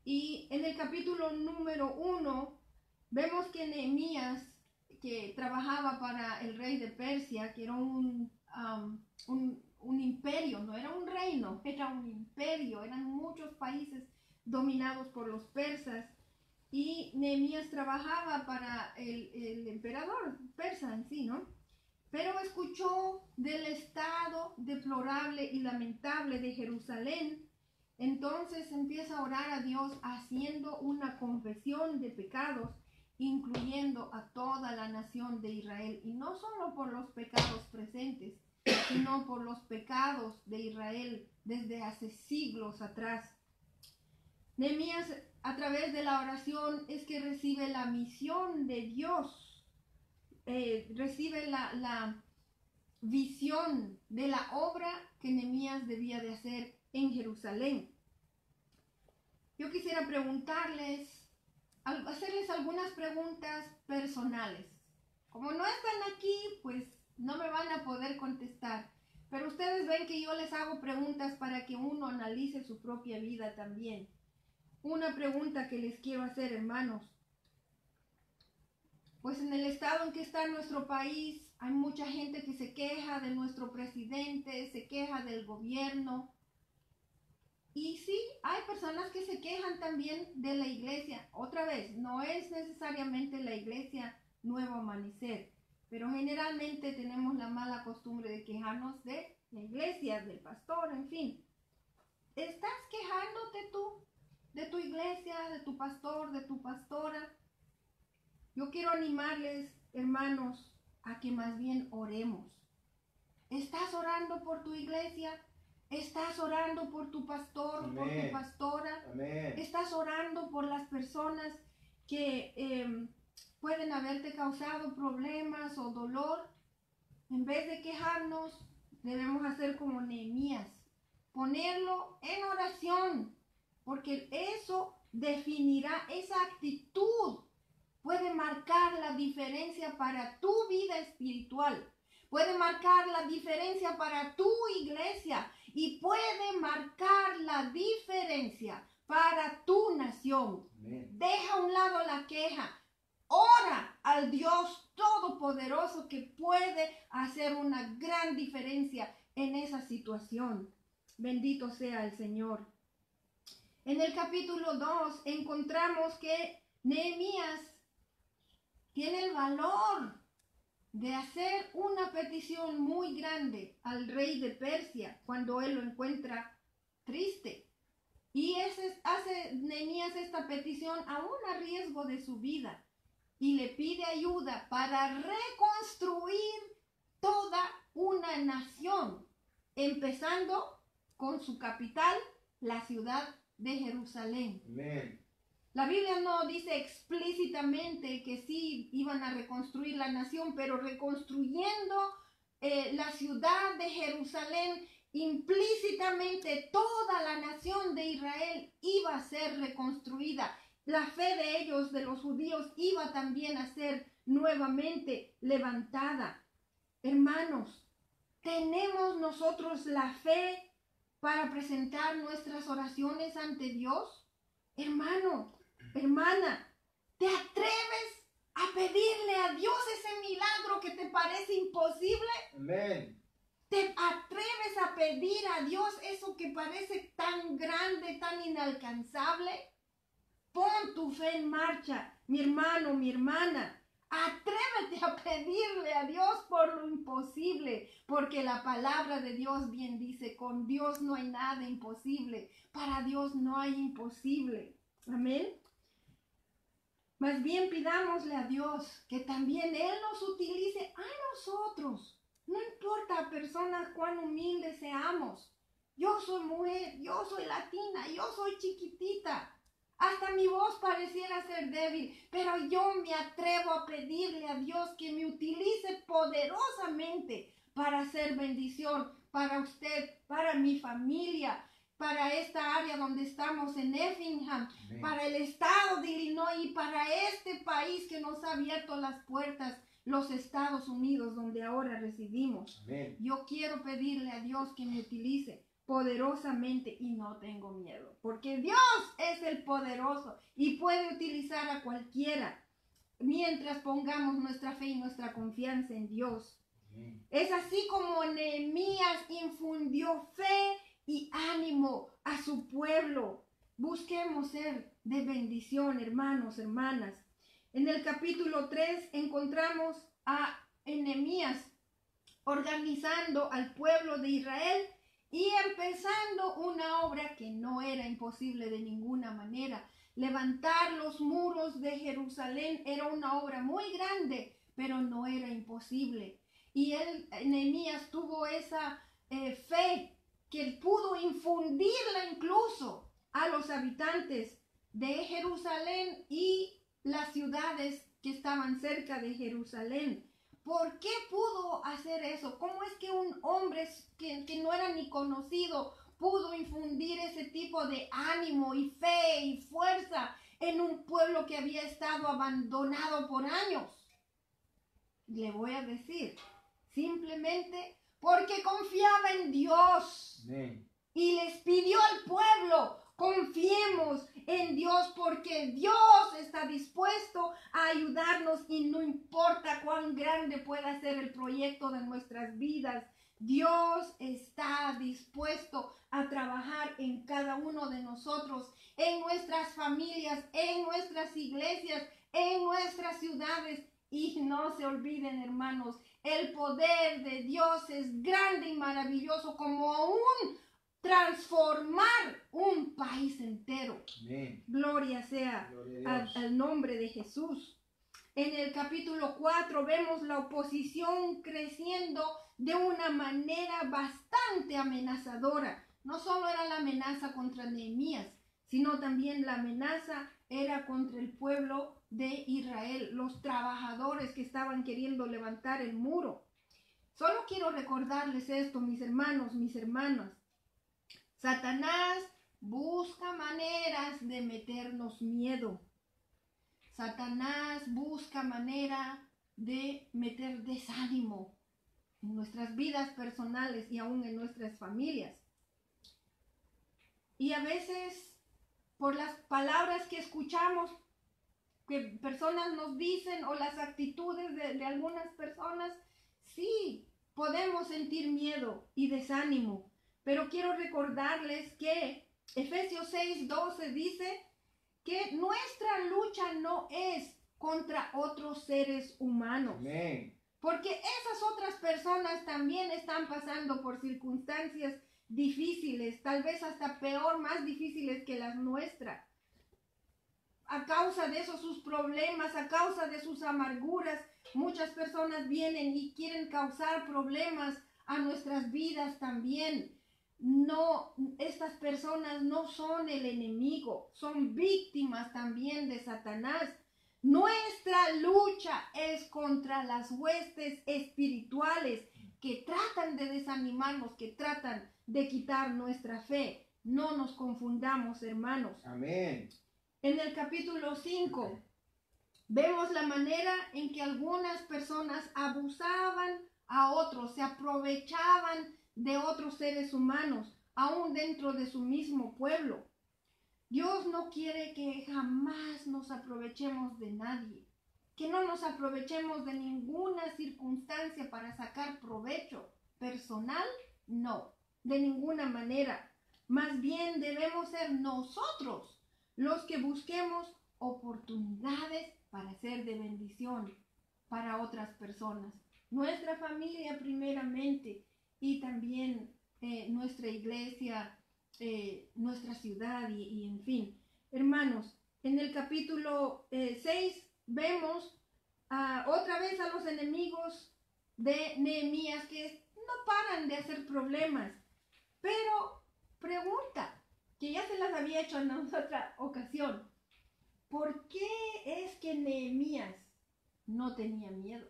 Y en el capítulo número 1 vemos que Nehemías, que trabajaba para el rey de Persia, que era un imperio, no era un reino, era un imperio, eran muchos países dominados por los persas, y Nehemías trabajaba para el emperador persa en sí, ¿no? Pero escuchó del estado deplorable y lamentable de Jerusalén. Entonces empieza a orar a Dios haciendo una confesión de pecados, incluyendo a toda la nación de Israel, y no solo por los pecados presentes, sino por los pecados de Israel desde hace siglos atrás. Nehemías, a través de la oración, es que recibe la misión de Dios, recibe la visión de la obra que Nehemías debía de hacer en Jerusalén. Yo quisiera preguntarles, hacerles algunas preguntas personales. Como no están aquí, pues no me van a poder contestar, pero ustedes ven que yo les hago preguntas para que uno analice su propia vida también. Una pregunta que les quiero hacer, hermanos. Pues en el estado en que está nuestro país, hay mucha gente que se queja de nuestro presidente, se queja del gobierno. Y sí, hay personas que se quejan también de la iglesia. Otra vez, no es necesariamente la iglesia Nuevo Amanecer, pero generalmente tenemos la mala costumbre de quejarnos de la iglesia, del pastor, en fin. ¿Estás quejándote tú de tu iglesia, de tu pastor, de tu pastora? Yo quiero animarles, hermanos, a que más bien oremos. ¿Estás orando por tu iglesia? ¿Estás orando por tu pastor, Amén, por tu pastora? Amén. ¿Estás orando por las personas que pueden haberte causado problemas o dolor? En vez de quejarnos, debemos hacer como Nehemías, ponerlo en oración, porque eso definirá, esa actitud puede marcar la diferencia para tu vida espiritual, puede marcar la diferencia para tu iglesia y puede marcar la diferencia para tu nación. Amén. Deja a un lado la queja, ora al Dios Todopoderoso que puede hacer una gran diferencia en esa situación. Bendito sea el Señor. En el capítulo 2 encontramos que Nehemías tiene el valor de hacer una petición muy grande al rey de Persia cuando él lo encuentra triste. Y hace Nehemías esta petición aún a riesgo de su vida y le pide ayuda para reconstruir toda una nación, empezando con su capital, la ciudad de Jerusalén. Amén. La Biblia no dice explícitamente que sí iban a reconstruir la nación, pero reconstruyendo la ciudad de Jerusalén, implícitamente toda la nación de Israel iba a ser reconstruida. La fe de ellos, de los judíos, iba también a ser nuevamente levantada. Hermanos, ¿tenemos nosotros la fe para presentar nuestras oraciones ante Dios? Hermano, hermana, ¿te atreves a pedirle a Dios ese milagro que te parece imposible? Amén. ¿Te atreves a pedir a Dios eso que parece tan grande, tan inalcanzable? Pon tu fe en marcha, mi hermano, mi hermana. Atrévete a pedirle a Dios por lo imposible, porque la palabra de Dios bien dice, con Dios no hay nada imposible, para Dios no hay imposible. Amén. Más bien pidámosle a Dios que también Él nos utilice a nosotros. No importa, personas, cuán humildes seamos. Yo soy mujer, yo soy latina, yo soy chiquitita. Hasta mi voz pareciera ser débil, pero yo me atrevo a pedirle a Dios que me utilice poderosamente para hacer bendición para usted, para mi familia, para esta área donde estamos en Effingham, Amén, para el estado de Illinois y para este país que nos ha abierto las puertas, los Estados Unidos, donde ahora residimos. Amén. Yo quiero pedirle a Dios que me utilice poderosamente y no tengo miedo, porque Dios es el poderoso y puede utilizar a cualquiera mientras pongamos nuestra fe y nuestra confianza en Dios. Es así como Nehemías infundió fe y ánimo a su pueblo. Busquemos ser de bendición, hermanos, hermanas. En el capítulo 3 encontramos a Nehemías organizando al pueblo de Israel y empezando una obra que no era imposible de ninguna manera. Levantar los muros de Jerusalén era una obra muy grande, pero no era imposible. Y Nehemías tuvo esa fe que pudo infundirla incluso a los habitantes de Jerusalén y las ciudades que estaban cerca de Jerusalén. ¿Por qué pudo hacer eso? ¿Cómo es que un hombre que no era ni conocido pudo infundir ese tipo de ánimo y fe y fuerza en un pueblo que había estado abandonado por años? Le voy a decir, simplemente porque confiaba en Dios. Amén. Y les pidió al pueblo, confiemos en Dios porque Dios está dispuesto a ayudarnos y no importa cuán grande pueda ser el proyecto de nuestras vidas. Dios está dispuesto a trabajar en cada uno de nosotros, en nuestras familias, en nuestras iglesias, en nuestras ciudades. Y no se olviden, hermanos, el poder de Dios es grande y maravilloso como aún transformar un país entero. Amén. Gloria sea al nombre de Jesús. En el capítulo 4 vemos la oposición creciendo de una manera bastante amenazadora. No solo era la amenaza contra Nehemías, sino también la amenaza era contra el pueblo de Israel, los trabajadores que estaban queriendo levantar el muro. Solo quiero recordarles esto, mis hermanos, mis hermanas. Satanás busca maneras de meternos miedo. Satanás busca manera de meter desánimo en nuestras vidas personales y aún en nuestras familias. Y a veces, por las palabras que escuchamos, que personas nos dicen o las actitudes de algunas personas, sí, podemos sentir miedo y desánimo. Pero quiero recordarles que Efesios 6:12 dice que nuestra lucha no es contra otros seres humanos. Amén. Porque esas otras personas también están pasando por circunstancias difíciles, tal vez hasta peor, más difíciles que las nuestras. A causa de esos sus problemas, a causa de sus amarguras, muchas personas vienen y quieren causar problemas a nuestras vidas también. No, estas personas no son el enemigo, son víctimas también de Satanás. Nuestra lucha es contra las huestes espirituales que tratan de desanimarnos, que tratan de quitar nuestra fe. No nos confundamos, hermanos. Amén. En el capítulo 5 vemos la manera en que algunas personas abusaban a otros, se aprovechaban de otros seres humanos, aún dentro de su mismo pueblo. Dios no quiere que jamás nos aprovechemos de nadie, que no nos aprovechemos de ninguna circunstancia para sacar provecho personal, no, de ninguna manera. Más bien debemos ser nosotros los que busquemos oportunidades para ser de bendición para otras personas. Nuestra familia primeramente y también nuestra iglesia, nuestra ciudad y en fin. Hermanos, en el capítulo 6 vemos otra vez a los enemigos de Nehemías que no paran de hacer problemas. Pero pregunta, que ya se las había hecho en otra ocasión. ¿Por qué es que Nehemías no tenía miedo?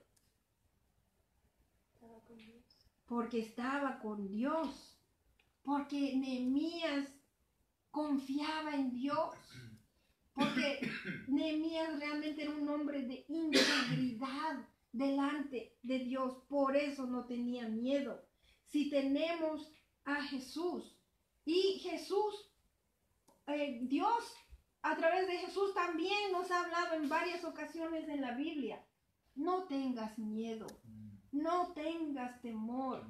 Estaba con Dios. Porque estaba con Dios. Porque Nehemías confiaba en Dios. Porque Nehemías realmente era un hombre de integridad delante de Dios. Por eso no tenía miedo. Si tenemos a Jesús, Y Jesús, Dios, a través de Jesús también nos ha hablado en varias ocasiones en la Biblia. No tengas miedo, no tengas temor,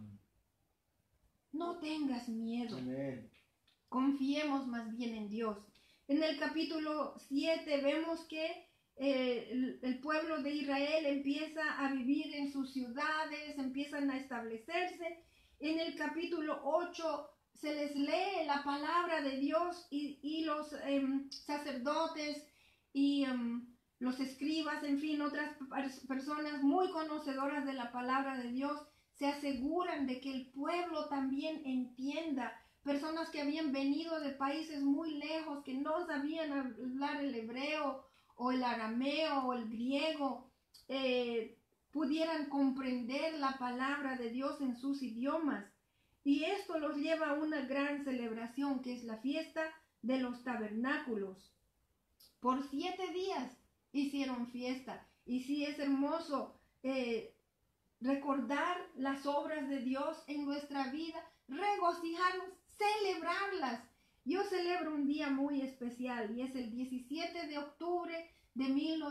no tengas miedo. Amén. Confiemos más bien en Dios. En el capítulo 7 vemos que el pueblo de Israel empieza a vivir en sus ciudades, empiezan a establecerse. En el capítulo 8 se les lee la palabra de Dios y los sacerdotes y los escribas, en fin, otras personas muy conocedoras de la palabra de Dios, se aseguran de que el pueblo también entienda. Personas que habían venido de países muy lejos, que no sabían hablar el hebreo o el arameo o el griego, pudieran comprender la palabra de Dios en sus idiomas. Y esto los lleva a una gran celebración, que es la fiesta de los tabernáculos. Por 7 días hicieron fiesta. Y sí, es hermoso recordar las obras de Dios en nuestra vida, regocijarnos, celebrarlas. Yo celebro un día muy especial y es el 17 de octubre de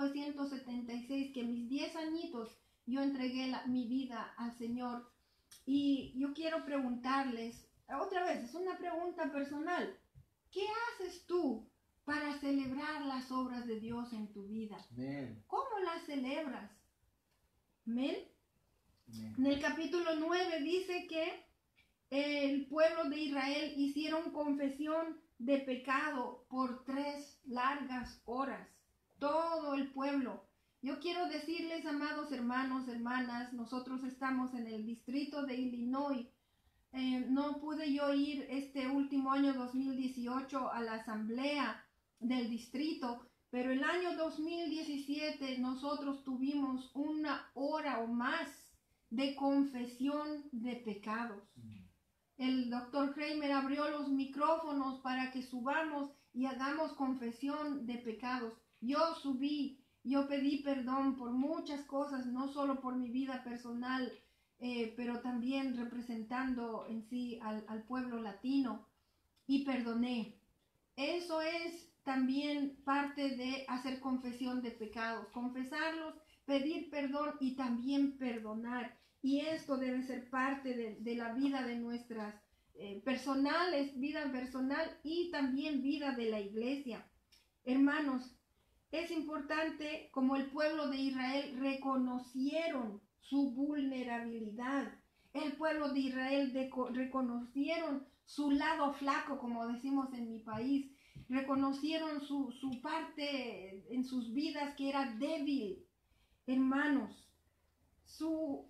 1976, que mis 10 añitos yo entregué mi vida al Señor. Y yo quiero preguntarles, otra vez, es una pregunta personal. ¿Qué haces tú para celebrar las obras de Dios en tu vida? Amén. ¿Cómo las celebras? Amén. Amén. En el capítulo 9 dice que el pueblo de Israel hicieron confesión de pecado por 3 largas horas. Todo el pueblo. Yo quiero decirles, amados hermanos, hermanas, nosotros estamos en el distrito de Illinois. No pude yo ir este último año 2018 a la asamblea del distrito, pero el año 2017 nosotros tuvimos 1 hora o más de confesión de pecados. El doctor Kramer abrió los micrófonos para que subamos y hagamos confesión de pecados. Yo subí. Yo pedí perdón por muchas cosas, no solo por mi vida personal, pero también representando en sí al pueblo latino, y perdoné. Eso es también parte de hacer confesión de pecados, confesarlos, pedir perdón y también perdonar. Y esto debe ser parte de la vida de nuestras personales, vida personal y también vida de la iglesia. Hermanos, es importante, como el pueblo de Israel reconocieron su vulnerabilidad. El pueblo de Israel reconocieron su lado flaco, como decimos en mi país. Reconocieron su parte en sus vidas que era débil. Hermanos, su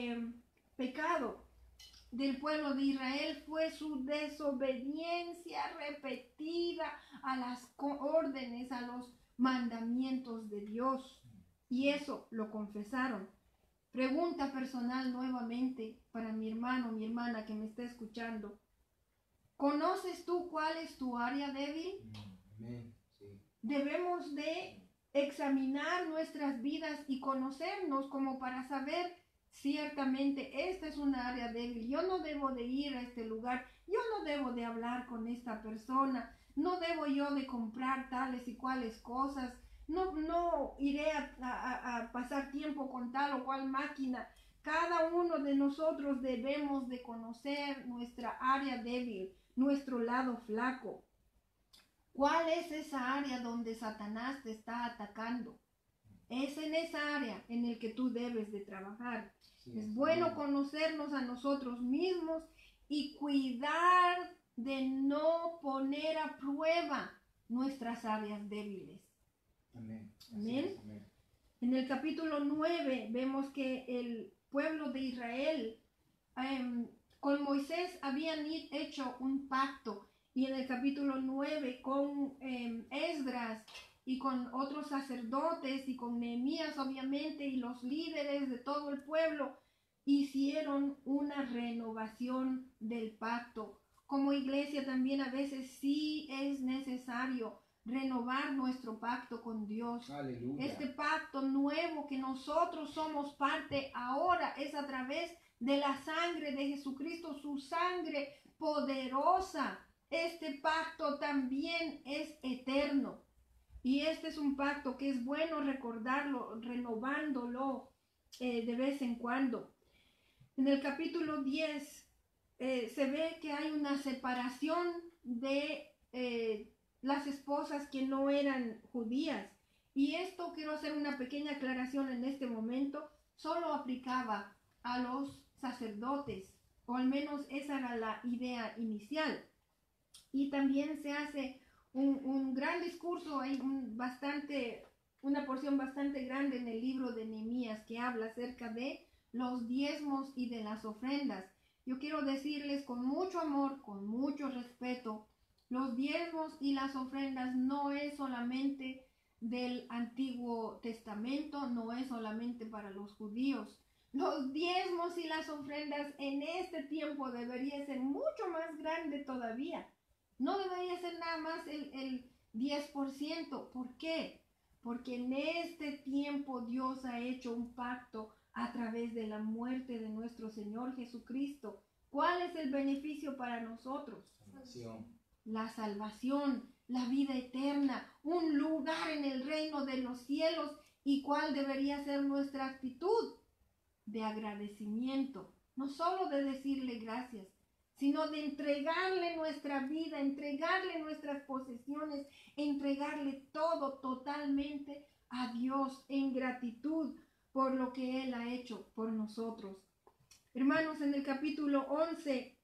pecado del pueblo de Israel fue su desobediencia repetida a las órdenes, a los mandamientos de Dios, y eso lo confesaron. Pregunta personal nuevamente para mi hermano, mi hermana que me está escuchando. ¿Conoces tú cuál es tu área débil? Sí. Debemos de examinar nuestras vidas y conocernos como para saber ciertamente esta es una área débil. Yo no debo de ir a este lugar, yo no debo de hablar con esta persona, no debo yo de comprar tales y cuales cosas, no iré a pasar tiempo con tal o cual máquina. Cada uno de nosotros debemos de conocer nuestra área débil, nuestro lado flaco. ¿Cuál es esa área donde Satanás te está atacando? Es en esa área en el que tú debes de trabajar. Sí, es bueno conocernos a nosotros mismos y cuidar de no poner a prueba nuestras áreas débiles. Amén. Amén. Amén. En el capítulo 9 vemos que el pueblo de Israel con Moisés habían hecho un pacto, y en el capítulo 9 con Esdras y con otros sacerdotes y con Nehemías obviamente y los líderes de todo el pueblo hicieron una renovación del pacto. Como iglesia también a veces sí es necesario renovar nuestro pacto con Dios. Aleluya. Este pacto nuevo que nosotros somos parte ahora es a través de la sangre de Jesucristo, su sangre poderosa este pacto también es eterno. Y este es un pacto que es bueno recordarlo, renovándolo de vez en cuando. En el capítulo 10 se ve que hay una separación de las esposas que no eran judías. Y esto, quiero hacer una pequeña aclaración en este momento, solo aplicaba a los sacerdotes, o al menos esa era la idea inicial. Y también se hace un gran discurso, hay una porción bastante grande en el libro de Nehemías que habla acerca de los diezmos y de las ofrendas. Yo quiero decirles con mucho amor, con mucho respeto, los diezmos y las ofrendas no es solamente del Antiguo Testamento, no es solamente para los judíos. Los diezmos y las ofrendas en este tiempo debería ser mucho más grande todavía. No debería ser nada más el 10%. ¿Por qué? Porque en este tiempo Dios ha hecho un pacto a través de la muerte de nuestro Señor Jesucristo. ¿Cuál es el beneficio para nosotros? Salvación. La salvación, la vida eterna, un lugar en el reino de los cielos. ¿Y cuál debería ser nuestra actitud? De agradecimiento, no solo de decirle gracias, sino de entregarle nuestra vida, entregarle nuestras posesiones, entregarle todo totalmente a Dios en gratitud por lo que Él ha hecho por nosotros. Hermanos, en el capítulo 11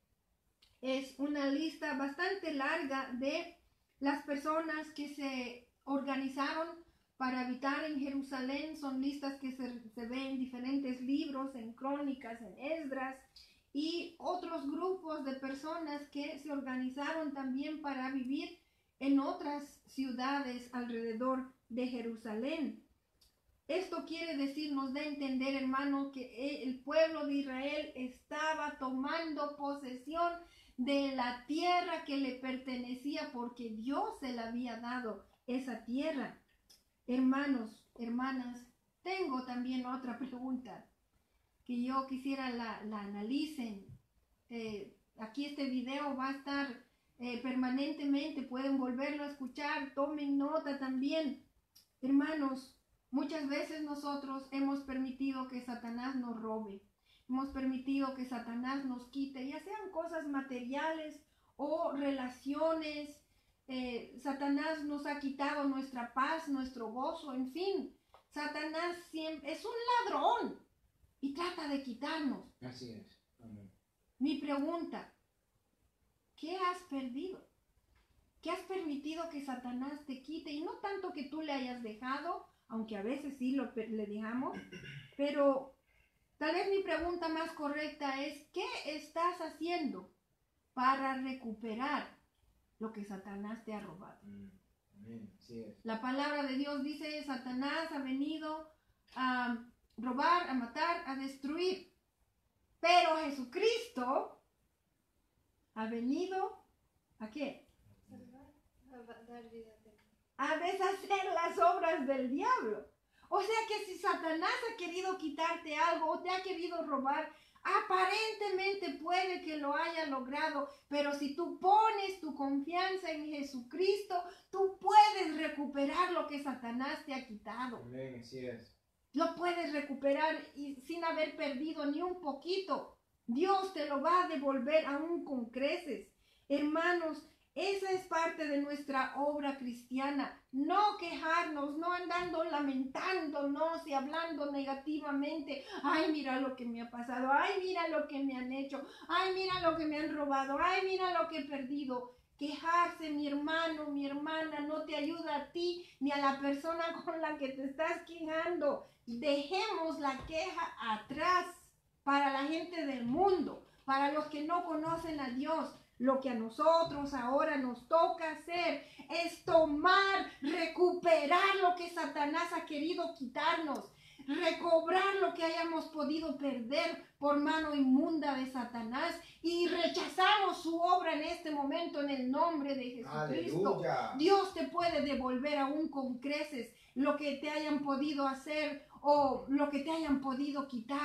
es una lista bastante larga de las personas que se organizaron para habitar en Jerusalén. Son listas que se ven en diferentes libros, en Crónicas, en Esdras, y otros grupos de personas que se organizaron también para vivir en otras ciudades alrededor de Jerusalén. Esto quiere decir, nos da a entender, hermano, que el pueblo de Israel estaba tomando posesión de la tierra que le pertenecía porque Dios se le había dado esa tierra. Hermanos, hermanas, tengo también otra pregunta que yo quisiera la analicen. Aquí este video va a estar permanentemente, pueden volverlo a escuchar, tomen nota también. Hermanos, muchas veces nosotros hemos permitido que Satanás nos robe, hemos permitido que Satanás nos quite, ya sean cosas materiales o relaciones. Satanás nos ha quitado nuestra paz, nuestro gozo, en fin. Satanás siempre es un ladrón y trata de quitarnos. Así es. Amén. Mi pregunta, ¿qué has perdido? ¿Qué has permitido que Satanás te quite? Y no tanto que tú le hayas dejado, aunque a veces sí le dejamos, pero tal vez mi pregunta más correcta es, ¿qué estás haciendo para recuperar lo que Satanás te ha robado? Amén. Así es. La palabra de Dios dice, Satanás ha venido a robar, a matar, a destruir. Pero Jesucristo ha venido, ¿a qué? A deshacer las obras del diablo. O sea que si Satanás ha querido quitarte algo o te ha querido robar, aparentemente puede que lo haya logrado, pero si tú pones tu confianza en Jesucristo, tú puedes recuperar lo que Satanás te ha quitado. Amén. Así es. Lo puedes recuperar y sin haber perdido ni un poquito. Dios te lo va a devolver aún con creces. Hermanos, esa es parte de nuestra obra cristiana. No quejarnos, no andando lamentándonos y hablando negativamente. Ay, mira lo que me ha pasado. Ay, mira lo que me han hecho. Ay, mira lo que me han robado. Ay, mira lo que he perdido. Quejarse, mi hermano, mi hermana, no te ayuda a ti ni a la persona con la que te estás quejando. Dejemos la queja atrás para la gente del mundo, para los que no conocen a Dios. Lo que a nosotros ahora nos toca hacer es tomar, recuperar lo que Satanás ha querido quitarnos, recobrar lo que hayamos podido perder por mano inmunda de Satanás, y rechazamos su obra en este momento en el nombre de Jesucristo. Aleluya. Dios te puede devolver aún con creces lo que te hayan podido hacer o lo que te hayan podido quitar.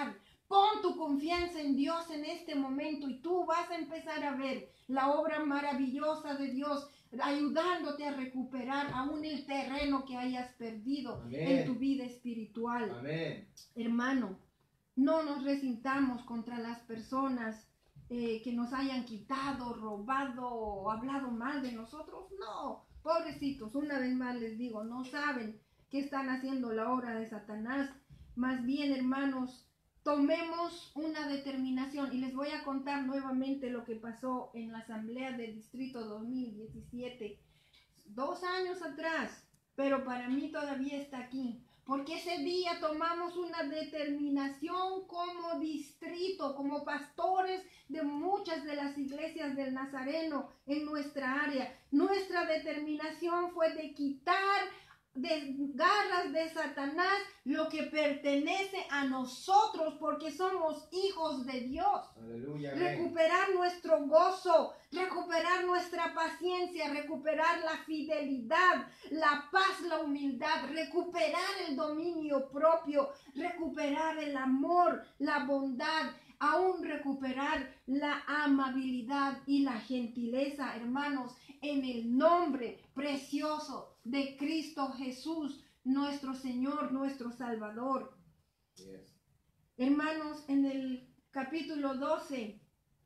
Pon tu confianza en Dios en este momento y tú vas a empezar a ver la obra maravillosa de Dios ayudándote a recuperar aún el terreno que hayas perdido en tu vida espiritual. Amén. Hermano, no nos resintamos contra las personas que nos hayan quitado, robado o hablado mal de nosotros. No, pobrecitos, una vez más les digo, no saben que están haciendo la obra de Satanás. Más bien, hermanos, tomemos una determinación y les voy a contar nuevamente lo que pasó en la Asamblea del Distrito 2017, 2 años atrás, pero para mí todavía está aquí, porque ese día tomamos una determinación como distrito, como pastores de muchas de las iglesias del Nazareno en nuestra área. Nuestra determinación fue de quitar de garras de Satanás lo que pertenece a nosotros porque somos hijos de Dios. Aleluya. Recuperar nuestro gozo, recuperar nuestra paciencia, recuperar la fidelidad, la paz, la humildad, recuperar el dominio propio, recuperar el amor, la bondad, aún recuperar la amabilidad y la gentileza, hermanos, en el nombre precioso de Cristo Jesús, nuestro Señor, nuestro Salvador. Yes. Hermanos, en el capítulo 12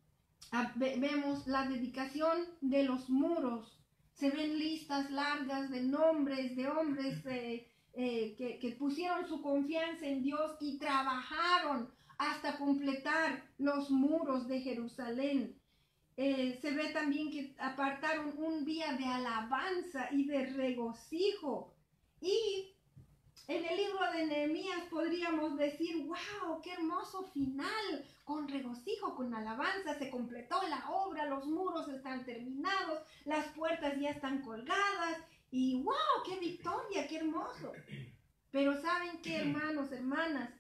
vemos la dedicación de los muros. Se ven listas largas de nombres de hombres que pusieron su confianza en Dios y trabajaron hasta completar los muros de Jerusalén. Se ve también que apartaron un día de alabanza y de regocijo. Y en el libro de Nehemías podríamos decir, wow, qué hermoso final, con regocijo, con alabanza, se completó la obra, los muros están terminados, las puertas ya están colgadas y wow, qué victoria, qué hermoso. Pero ¿saben qué, hermanos, hermanas?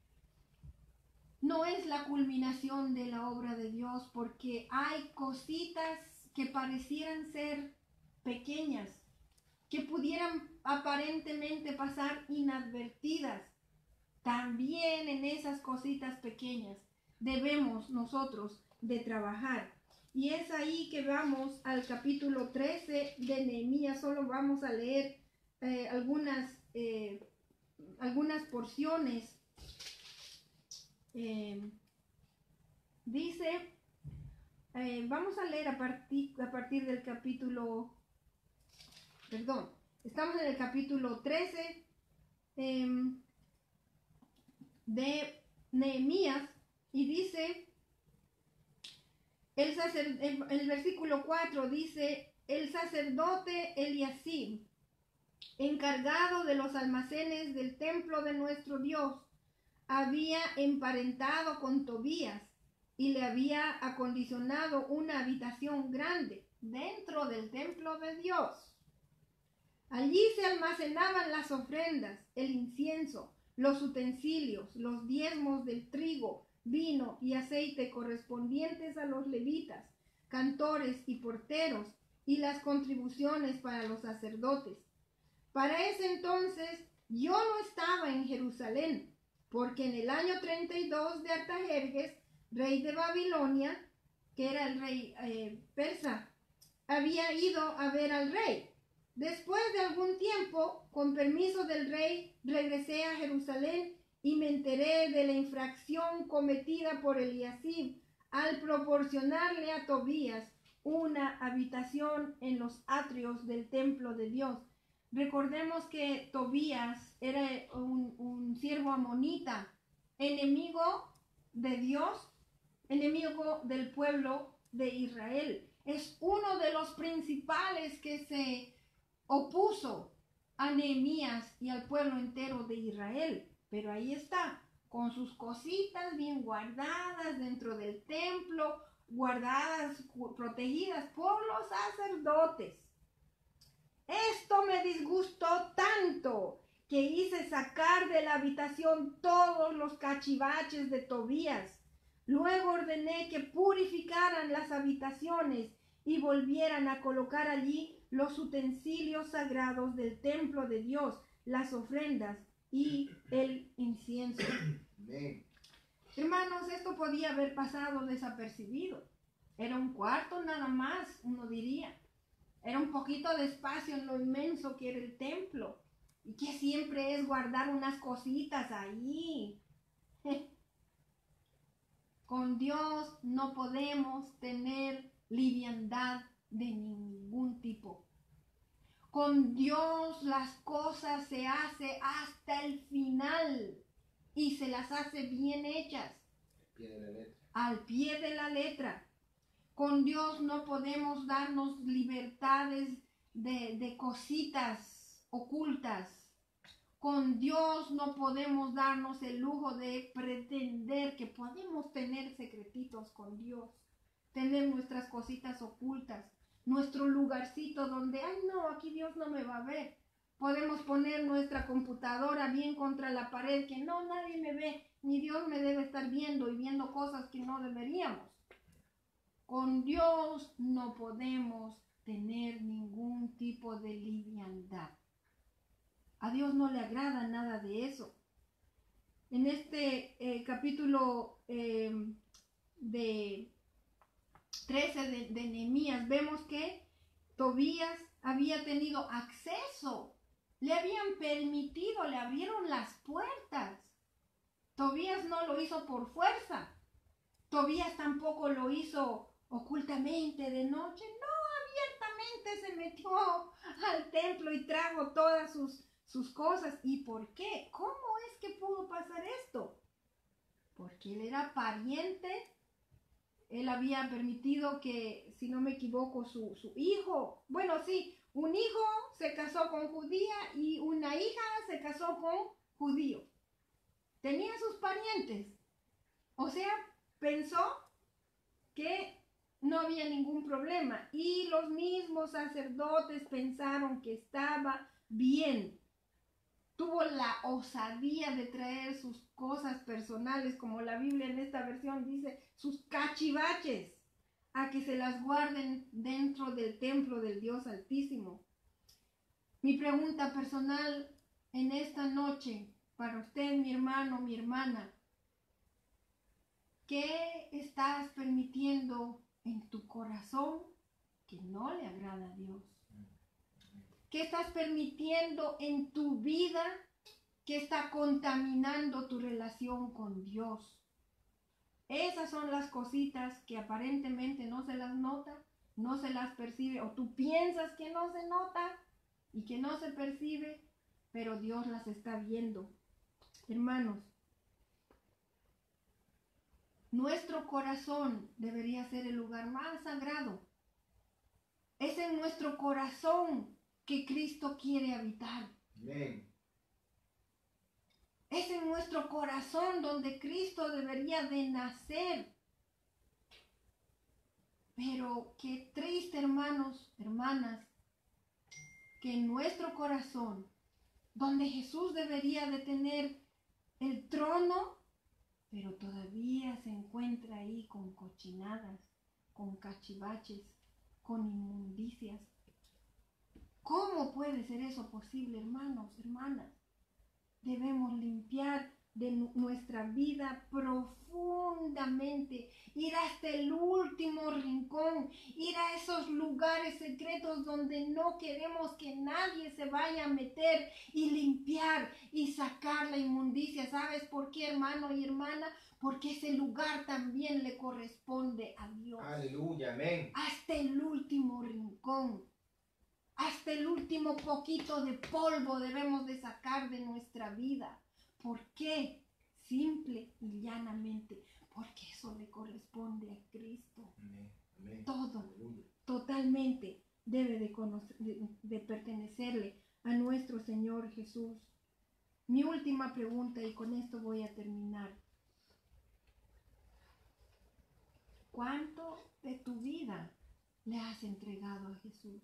No es la culminación de la obra de Dios, porque hay cositas que parecieran ser pequeñas, que pudieran aparentemente pasar inadvertidas. También en esas cositas pequeñas debemos nosotros de trabajar. Y es ahí que vamos al capítulo 13 de Nehemías. Solo vamos a leer algunas porciones. Dice, vamos a leer a partir del capítulo, estamos en el capítulo 13 de Nehemías y dice, el versículo 4 dice, el sacerdote Eliasib, encargado de los almacenes del templo de nuestro Dios, había emparentado con Tobías y le había acondicionado una habitación grande dentro del templo de Dios. Allí se almacenaban las ofrendas, el incienso, los utensilios, los diezmos del trigo, vino y aceite correspondientes a los levitas, cantores y porteros, y las contribuciones para los sacerdotes. Para ese entonces yo no estaba en Jerusalén, porque en el año 32 de Artajerjes, rey de Babilonia, que era el rey persa, había ido a ver al rey. Después de algún tiempo, con permiso del rey, regresé a Jerusalén y me enteré de la infracción cometida por Eliasib al proporcionarle a Tobías una habitación en los atrios del templo de Dios. Recordemos que Tobías era un siervo amonita, enemigo de Dios, enemigo del pueblo de Israel. Es uno de los principales que se opuso a Nehemías y al pueblo entero de Israel. Pero ahí está, con sus cositas bien guardadas dentro del templo, guardadas, protegidas por los sacerdotes. Esto me disgustó tanto que hice sacar de la habitación todos los cachivaches de Tobías. Luego ordené que purificaran las habitaciones y volvieran a colocar allí los utensilios sagrados del templo de Dios, las ofrendas y el incienso. Amén. Hermanos, esto podía haber pasado desapercibido. Era un cuarto nada más, uno diría. Era un poquito de espacio en lo inmenso que era el templo. Y que siempre es guardar unas cositas ahí. Con Dios no podemos tener liviandad de ningún tipo. Con Dios las cosas se hace hasta el final y se las hace bien hechas. Al pie de la letra. Al pie de la letra. Con Dios no podemos darnos libertades de cositas ocultas. Con Dios no podemos darnos el lujo de pretender que podemos tener secretitos con Dios, tener nuestras cositas ocultas, nuestro lugarcito donde, ay no, aquí Dios no me va a ver. Podemos poner nuestra computadora bien contra la pared, que no, nadie me ve, ni Dios me debe estar viendo y viendo cosas que no deberíamos. Con Dios no podemos tener ningún tipo de liviandad. A Dios no le agrada nada de eso. En este capítulo de 13 de Nehemías vemos que Tobías había tenido acceso. Le habían permitido, le abrieron las puertas. Tobías no lo hizo por fuerza. Tobías tampoco lo hizo ocultamente de noche. No, abiertamente se metió al templo y trajo todas sus cosas. ¿Y por qué? ¿Cómo es que pudo pasar esto? Porque él era pariente. Él había permitido que, si no me equivoco, su hijo, bueno, sí, un hijo se casó con judía y una hija se casó con judío. Tenía sus parientes. O sea, pensó que no había ningún problema. Y los mismos sacerdotes pensaron que estaba bien. Tuvo la osadía de traer sus cosas personales, como la Biblia en esta versión dice, sus cachivaches, a que se las guarden dentro del templo del Dios Altísimo. Mi pregunta personal en esta noche, para usted, mi hermano, mi hermana, ¿qué estás permitiendo en tu corazón que no le agrada a Dios? ¿Qué estás permitiendo en tu vida que está contaminando tu relación con Dios? Esas son las cositas que aparentemente no se las nota, no se las percibe, o tú piensas que no se nota y que no se percibe, pero Dios las está viendo. Hermanos, nuestro corazón debería ser el lugar más sagrado. Es en nuestro corazón que Cristo quiere habitar. Amén. Es en nuestro corazón donde Cristo debería de nacer. Pero qué triste, hermanos, hermanas, que en nuestro corazón, donde Jesús debería de tener el trono, pero todavía se encuentra ahí con cochinadas, con cachivaches, con inmundicias. ¿Cómo puede ser eso posible, hermanos, hermanas? Debemos limpiar de nuestra vida profundamente, ir hasta el último rincón, ir a esos lugares secretos donde no queremos que nadie se vaya a meter y limpiar y sacar la inmundicia. ¿Sabes por qué, hermano y hermana? Porque ese lugar también le corresponde a Dios. Aleluya, amén. Hasta el último rincón. Hasta el último poquito de polvo debemos de sacar de nuestra vida. ¿Por qué? Simple y llanamente, porque eso le corresponde a Cristo. Amén. Amén. Todo, Aleluya. totalmente debe de pertenecerle a nuestro Señor Jesús. Mi última pregunta, y con esto voy a terminar. ¿Cuánto de tu vida le has entregado a Jesús?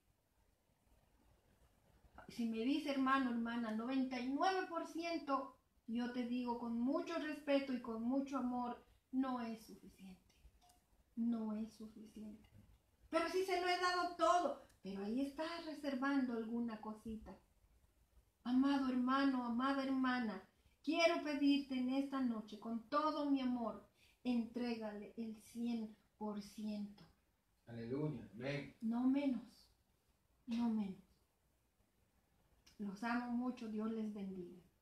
Si me dice, hermano, hermana, 99%, yo te digo con mucho respeto y con mucho amor, no es suficiente. No es suficiente. Pero si se lo he dado todo, pero ahí estás reservando alguna cosita. Amado hermano, amada hermana, quiero pedirte en esta noche, con todo mi amor, entrégale el 100%. Aleluya. Amén. No menos, no menos. Los amo mucho, Dios les bendiga.